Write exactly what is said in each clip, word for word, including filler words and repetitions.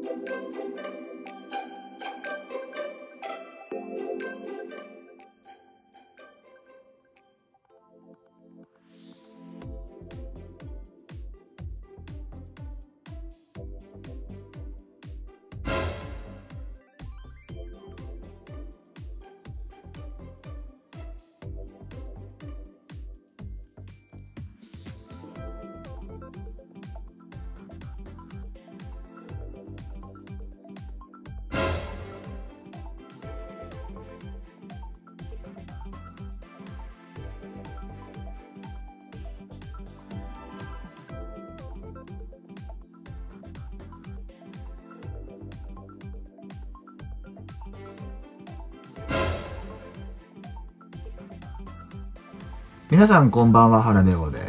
皆さんこんばんは、原めごです。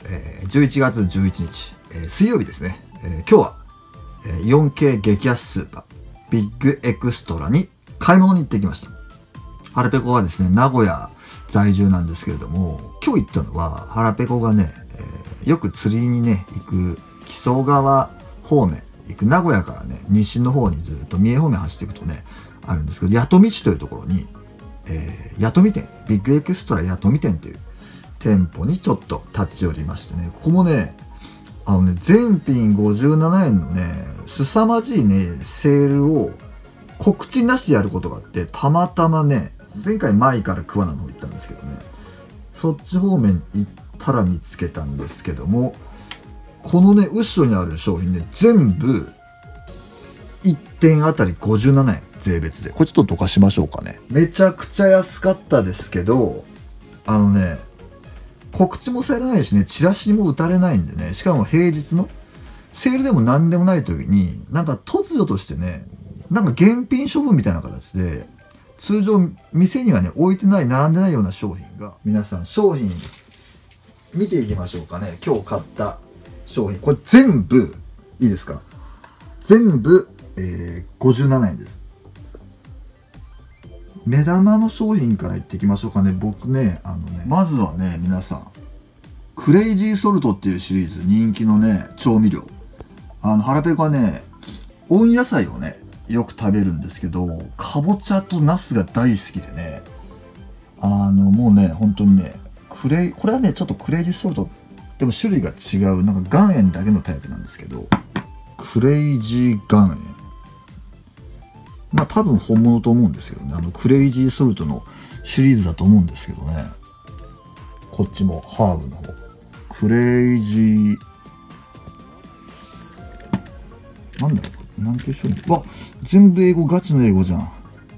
えー、じゅういちがつじゅういちにち、えー、水曜日ですね。えー、今日は、えー、よんケー 激安スーパー、ビッグエクストラに買い物に行ってきました。原ペコはですね、名古屋在住なんですけれども、今日行ったのは、原ペコがね、えー、よく釣りにね、行く木曽川方面、行く名古屋からね、西の方にずっと三重方面走っていくとね、あるんですけど、弥富市というところに、えー、弥富店、ビッグエクストラ弥富店っていう店舗にちょっと立ち寄りましてね、ここもね、あのね、全品ごじゅうななえんのね、凄まじいね、セールを告知なしでやることがあって、たまたまね、前回前から桑名の方行ったんですけどね、そっち方面行ったら見つけたんですけども、このね、後ろにある商品ね、全部いってんあたりごじゅうななえん、税別で。これちょっとどかしましょうかね。めちゃくちゃ安かったですけど、あのね、告知もされないしね、チラシも打たれないんでね、しかも平日のセールでも何でもない時に、なんか突如としてね、なんか現品処分みたいな形で、通常店にはね、置いてない、並んでないような商品が、皆さん商品見ていきましょうかね。今日買った商品。これ全部、いいですか？全部、えー、ごじゅうななえんです。目玉の商品からいっていきましょうかね。僕ね、あのね、まずはね、皆さん、クレイジーソルトっていうシリーズ人気のね、調味料。あの、腹ペコはね、温野菜をね、よく食べるんですけど、かぼちゃとナスが大好きでね、あの、もうね、本当にね、クレイ、これはね、ちょっとクレイジーソルト、でも種類が違う、なんか岩塩だけのタイプなんですけど、クレイジー岩塩。まあ多分本物と思うんですけどね。あのクレイジーソルトのシリーズだと思うんですけどね。こっちもハーブの方。クレイジー。なんだろう、なんていう商品。わ、全部英語、ガチの英語じゃん。あ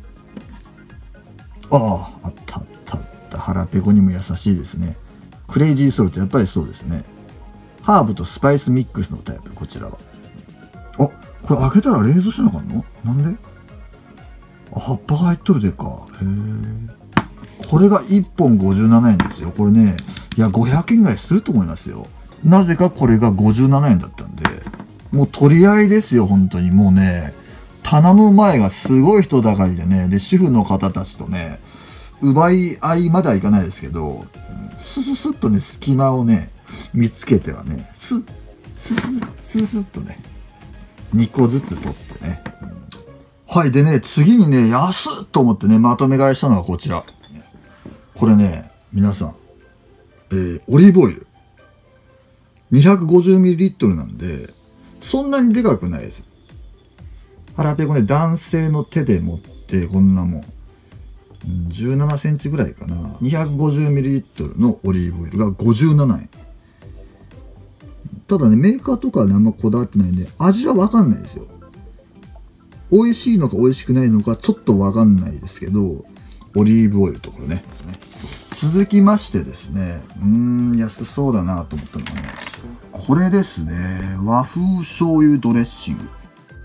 あ、あったあったあった。腹ペコにも優しいですね。クレイジーソルト、やっぱりそうですね。ハーブとスパイスミックスのタイプ、こちらは。あ、これ開けたら冷蔵しなあかんの？なんで？あ、葉っぱが入っとるでか。へえ。これがいっぽんごじゅうななえんですよ。これね、いや、ごひゃくえんぐらいすると思いますよ。なぜかこれがごじゅうななえんだったんで、もう取り合いですよ、本当に。もうね、棚の前がすごい人だかりでね、で、主婦の方たちとね、奪い合いまではいかないですけど、スススッとね、隙間をね、見つけてはね、スッ、ススッ、ススッとね、にこずつ取ってね。はい。でね、次にね、安っと思ってね、まとめ買いしたのがこちら。これね、皆さん、えー、オリーブオイル。にひゃくごじゅうミリリットル なんで、そんなにでかくないです。腹ペコね、男性の手で持って、こんなもん。じゅうななセンチぐらいかな。にひゃくごじゅうミリリットル のオリーブオイルがごじゅうななえん。ただね、メーカーとかはね、あんまこだわってないんで、味はわかんないですよ。美味しいのか美味しくないのかちょっとわかんないですけど、オリーブオイルところね。続きましてですね、うーん、安そうだなと思ったのがね、これですね、和風醤油ドレッシング。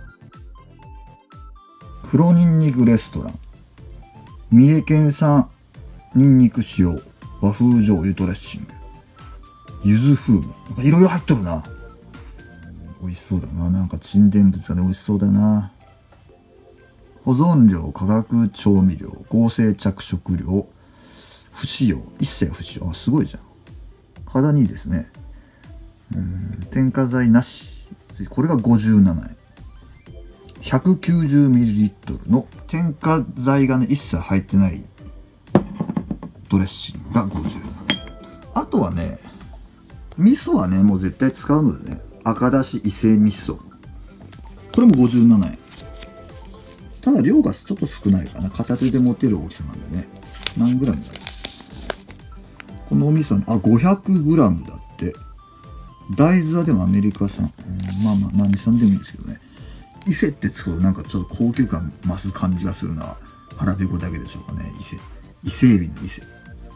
黒ニンニクレストラン。三重県産ニンニク使用和風醤油ドレッシング。柚子風味。なんかいろいろ入っとるな。美味しそうだな。なんか沈殿物がね、美味しそうだな。保存料、化学調味料、合成着色料、不使用、一切不使用。あ、すごいじゃん。体にいいですね。うん、添加剤なし。これがごじゅうななえん。 ひゃくきゅうじゅうミリリットル の添加剤がね、一切入ってないドレッシングがごじゅうななえん。あとはね、味噌はね、もう絶対使うのでね、赤だし伊勢味噌。これもごじゅうななえん。ただ量がちょっと少ないかな。片手で持てる大きさなんでね。何グラムだろう。このお味噌はね、あ、ごひゃくグラムだって。大豆はでもアメリカ産。うん、まあまあ、何産でもいいんですけどね。伊勢ってつくとなんかちょっと高級感増す感じがするな。腹ペコだけでしょうかね。伊勢。伊勢海老の伊勢。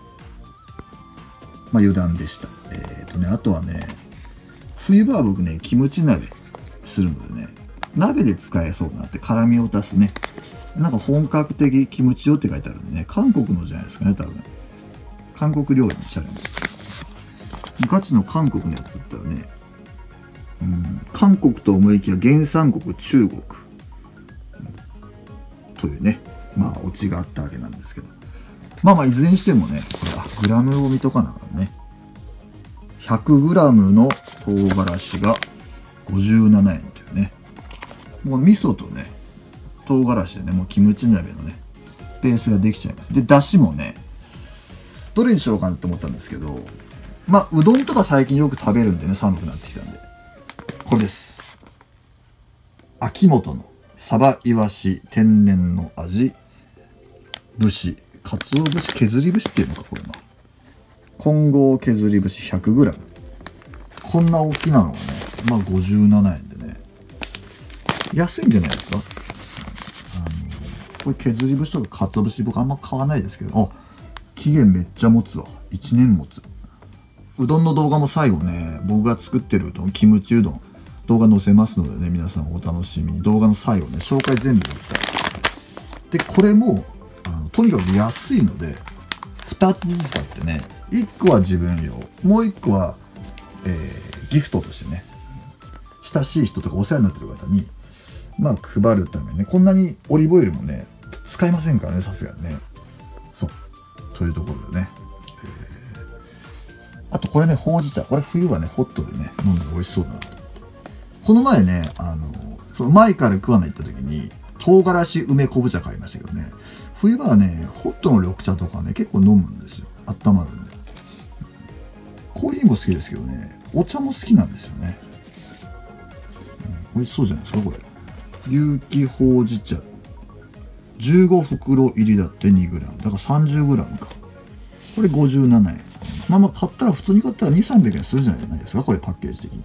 まあ余談でした。えっとね、あとはね、冬場は僕ね、キムチ鍋するのでね、鍋で使えそうなって辛みを足すね。なんか本格的キムチ用って書いてあるんでね、韓国のじゃないですかね、多分。韓国料理にしちゃうんです。ガチの韓国のやつだったらね、うん、韓国と思いきや原産国中国、うん、というね、まあオチがあったわけなんですけど。まあまあいずれにしてもね、これあグラムを見とかなあかんね。ひゃくグラム の唐辛子がごじゅうななえんというね。もう味噌とね、唐辛子でね、もうキムチ鍋のね、ベースができちゃいます。で、だしもね、どれにしようかなと思ったんですけど、まあ、うどんとか最近よく食べるんでね、寒くなってきたんで。これです。秋元のサバイワシ天然の味、節、かつお節、削り節っていうのか、これな。混合削り節 ひゃくグラム。こんな大きなのがね、まあごじゅうななえんでね。安いんじゃないですか。あの、これ削り節とかかつお節僕あんま買わないですけど、あ、期限めっちゃ持つわ。いちねん持つ。うどんの動画も最後ね、僕が作ってるうどん、キムチうどん、動画載せますのでね、皆さんお楽しみに。動画の最後ね、紹介全部やった。で、これも、あのとにかく安いので、ふたつずつあってね、いっこは自分用、もういっこは、えー、ギフトとしてね、親しい人とかお世話になってる方に、まあ、配るためにね、こんなにオリーブオイルもね、使いませんからね、さすがにね。そう。というところでね。あとこれね、ほうじ茶。これ冬はね、ホットでね、飲んで美味しそうだなと思って。この前ね、あの、その前から桑名行った時に、唐辛子梅昆布茶買いましたけどね、冬場はね、ホットの緑茶とかね、結構飲むんですよ。温まるんで。コーヒーも好きですけどね、お茶も好きなんですよね。うん、美味しそうじゃないですか、これ。有機ほうじ茶。じゅうごふくろ入りだって にグラム。だから さんじゅうグラム か。これごじゅうななえん。まあまあ買ったら、普通に買ったらにせんさんびゃくえんするじゃないですか、これパッケージ的に。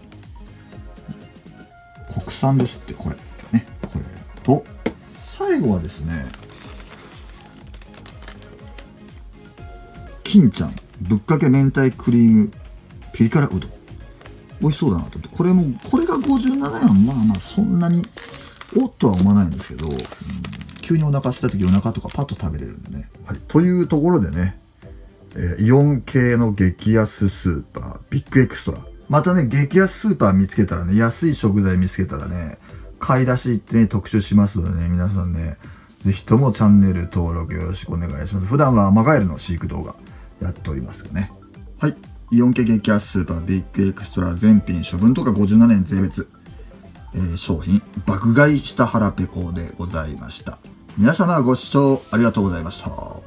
国産ですって、これ。ね。これと、最後はですね、金ちゃん、ぶっかけ明太クリームピリ辛うどん。美味しそうだなと思って。これも、これがごじゅうななえん。まあまあ、そんなに、おっとは思わないんですけど、うん、急にお腹した時お腹とかパッと食べれるんでね。はい。というところでね、えー、イオン系の激安スーパー、ビッグエクストラ。またね、激安スーパー見つけたらね、安い食材見つけたらね、買い出し行ってね、特集しますのでね、皆さんね、ぜひともチャンネル登録よろしくお願いします。普段はアマガエルの飼育動画やっておりますよね。はい。イオン系激安スーパー、ビッグエクストラ全品処分とかごじゅうななえん税別、えー、商品、爆買いした腹ペコでございました。皆様ご視聴ありがとうございました。